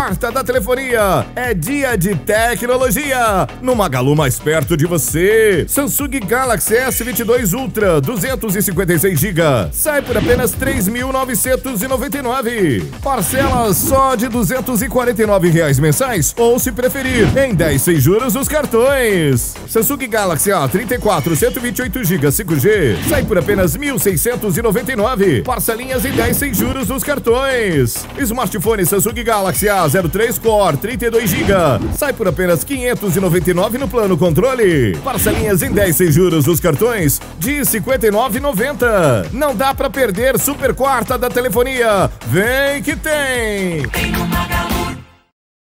quarta da telefonia. É dia de tecnologia no Magalu mais perto de você. Samsung Galaxy S22 Ultra 256 GB. Sai por apenas R$ 3.999. Parcelas só de R$ 249 mensais ou, se preferir, em 10 sem juros nos cartões. Samsung Galaxy A34 128 GB 5G. Sai por apenas R$ 1.699. Parcelinhas em 10 sem juros nos cartões. Smartphone Samsung Galaxy A03 Core 32 GB. Sai por apenas R$ 599 no plano controle. Parcelinhas em 10 sem juros nos cartões de R$ 59,90. Não dá pra perder super quarta da telefonia. Vem que tem!